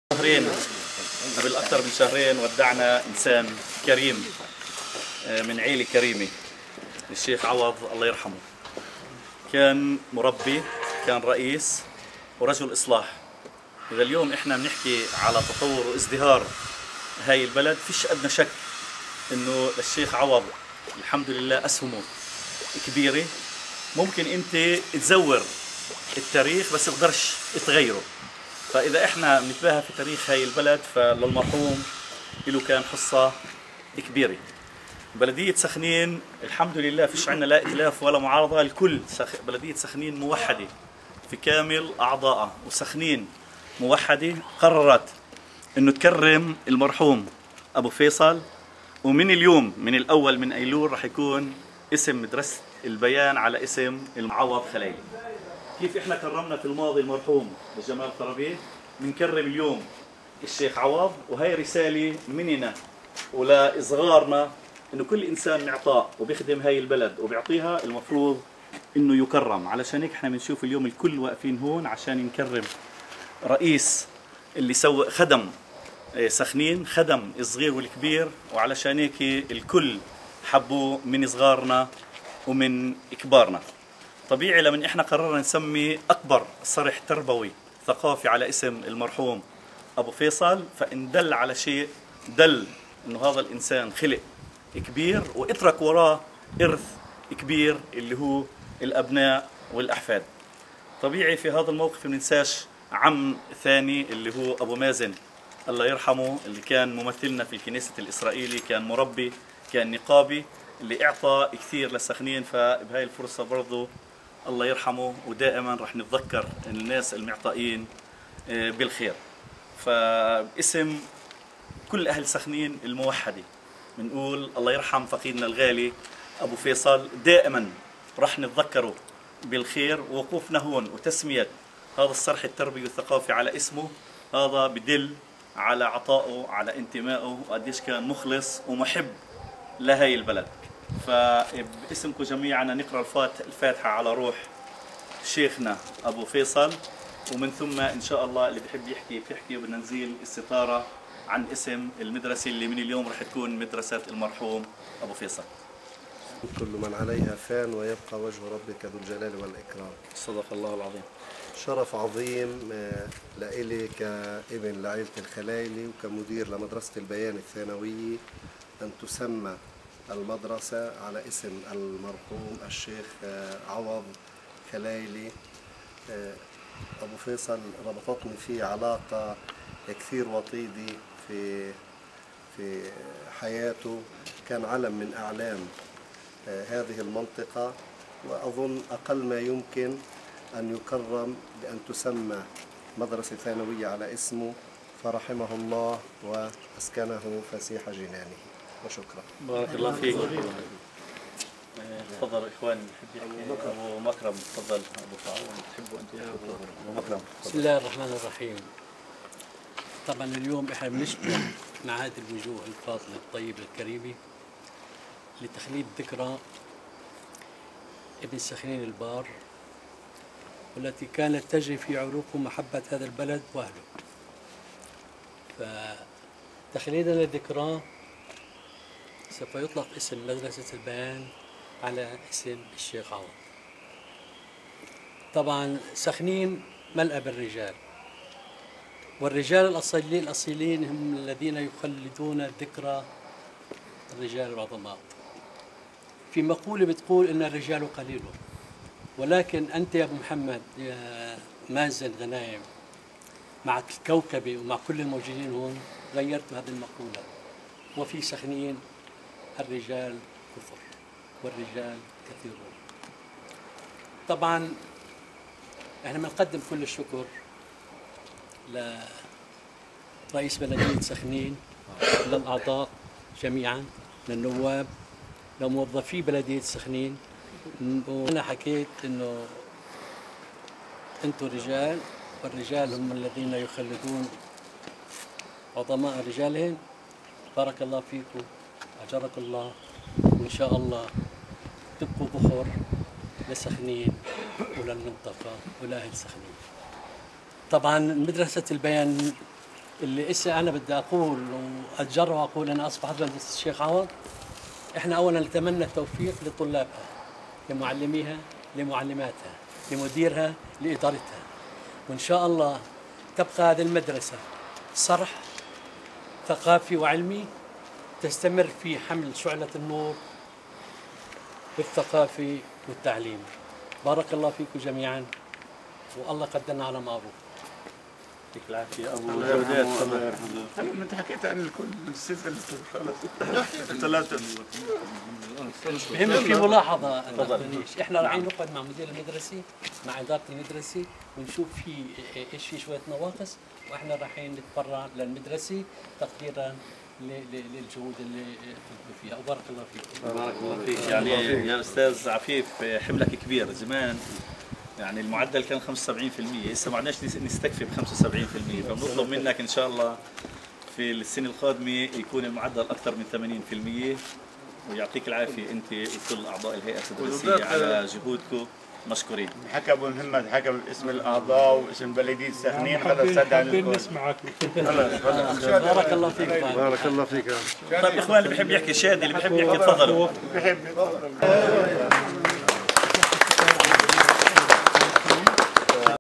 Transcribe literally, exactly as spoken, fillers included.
شهرين قبل أكثر من شهرين ودعنا إنسان كريم من عيلة كريمة، الشيخ عوض الله يرحمه. كان مربي، كان رئيس ورجل إصلاح. إذا اليوم إحنا بنحكي على تطور وازدهار هاي البلد فيش أدنى شك إنه الشيخ عوض الحمد لله أسهمه كبيرة. ممكن أنت تزور التاريخ بس تقدرش تغيره. فإذا إحنا بنتباهى في تاريخ هاي البلد فللمرحوم له كان حصة كبيرة. بلدية سخنين الحمد لله فيش عندنا لا ائتلاف ولا معارضة، الكل سخ... بلدية سخنين موحدة في كامل أعضائها، وسخنين موحدة قررت إنه تكرم المرحوم أبو فيصل. ومن اليوم من الأول من أيلول رح يكون اسم مدرسة البيان على اسم عوض خليلي. كيف إحنا كرمنا في الماضي المرحوم جمال طرابيه، بنكرم اليوم الشيخ عوض. وهي رسالة مننا ولصغارنا إنه كل إنسان معطاء وبيخدم هاي البلد وبيعطيها المفروض إنه يكرم. علشان هيك إحنا بنشوف اليوم الكل واقفين هون عشان نكرم رئيس اللي سوى خدم سخنين، خدم الصغير والكبير، وعلشان هيك الكل حبوه من صغارنا ومن كبارنا. طبيعي لما احنا قررنا نسمي اكبر صرح تربوي ثقافي على اسم المرحوم ابو فيصل، فان دل على شيء دل انه هذا الانسان خلق كبير واترك وراه ارث كبير اللي هو الابناء والاحفاد. طبيعي في هذا الموقف ما ننساش عم ثاني اللي هو ابو مازن الله يرحمه، اللي كان ممثلنا في الكنيسة الإسرائيلي، كان مربي، كان نقابي، اللي اعطى كثير للسخنين. فبهاي الفرصة برضو الله يرحمه، ودائما رح نتذكر الناس المعطائين بالخير. فباسم كل أهل سخنين الموحدة بنقول الله يرحم فقيدنا الغالي أبو فيصل. دائما رح نتذكره بالخير، ووقوفنا هون وتسمية هذا الصرح التربوي والثقافي على اسمه هذا بدل على عطائه، على انتمائه، وقديش كان مخلص ومحب لهي البلد. فباسمكم جميعا نقرأ الفاتحة على روح شيخنا أبو فيصل، ومن ثم إن شاء الله اللي بحب يحكي بيحكي، وبدنا نزيل الستارة عن اسم المدرسة اللي من اليوم رح تكون مدرسة المرحوم أبو فيصل. كل من عليها فان ويبقى وجه ربك ذو الجلال والإكرام. صدق الله العظيم. شرف عظيم لإلي كابن لعيلة الخلايلي وكمدير لمدرسة البيان الثانوية أن تسمى المدرسة على اسم المرحوم الشيخ عوض خلايلي. أبو فيصل ربطتني فيه علاقة كثير وطيدة في في حياته، كان علم من أعلام هذه المنطقة، وأظن أقل ما يمكن أن يكرم بأن تسمى مدرسة ثانوية على اسمه، فرحمه الله وأسكنه فسيح جنانه. وشكرا. بارك الله فيك. تفضل إخواني، أبو مكرم تفضل. أبو فاعون تحبوا أنتم؟ أبو مكرم. بسم الله الرحمن الرحيم. طبعا اليوم احنا بنشبه مع هذه الوجوه الفاضلة الطيبة الكريمة لتخليد ذكرى ابن سخنين البار، والتي كانت تجري في عروقه محبة هذا البلد وأهله. فتخليدا للذكرى سوف يطلق اسم مدرسة البيان على اسم الشيخ عوض. طبعا سخنين ملأ بالرجال، والرجال الأصيلين الأصيلين هم الذين يخلدون ذكرى الرجال العظماء. في مقولة بتقول إن الرجال قليل، ولكن أنت يا أبو محمد يا مازن غنايم مع الكوكبة ومع كل الموجودين هون غيرت هذه المقولة. وفي سخنين الرجال كثر والرجال كثيرون. طبعا احنا بنقدم كل الشكر لرئيس بلدية سخنين، للأعضاء جميعا، للنواب، لموظفي بلدية سخنين. وأنا حكيت إنه أنتم رجال، والرجال هم الذين يخلدون عظماء رجالهم. بارك الله فيكم، أجرك الله، وإن شاء الله تبقوا ذخر لسخنين وللمنطقة ولأهل سخنين. طبعا مدرسة البيان اللي إسا أنا بدي أقول وأتجرأ وأقول أنا أصبحت مدرسة الشيخ عوض. إحنا أولا نتمنى التوفيق لطلابها، لمعلميها، لمعلماتها، لمديرها، لإدارتها، وإن شاء الله تبقى هذه المدرسة صرح ثقافي وعلمي تستمر في حمل شعلة النور بالثقافة والتعليم. بارك الله فيكم جميعا، والله قدرنا على معروف. يعطيك العافية أبو جودات. هلا انت حكيت عن الكل السلسلة ثلاثة. بهم في ملاحظة أخذنيش. إحنا رايحين نقعد مع مدير المدرسة مع إدارة المدرسة ونشوف في إيش في شوية نواقص، وإحنا رايحين نتبرع للمدرسة تقديرا للجهود اللي قمتوا فيها. وبارك الله فيك. بارك الله فيك. يعني يا أستاذ عفيف حملك كبير. زمان يعني المعدل كان خمسة وسبعين بالمئة، هسه ما عدناش نستكفي ب خمسة وسبعين بالمئة، فبنطلب منك إن شاء الله في السنة القادمة يكون المعدل أكثر من ثمانين بالمئة. ويعطيك العافية أنت وكل أعضاء الهيئة التدريسية على جهودكم، مشكورين. حكى ابو محمد، حكى باسم الاعضاء واسم بلديه سخنين. خلص سد عن الكل. نسمعك. بارك الله فيك. بارك الله فيك. طيب إخوان اللي بحب يحكي شادي اللي بحب يحكي تفضلوا. بحب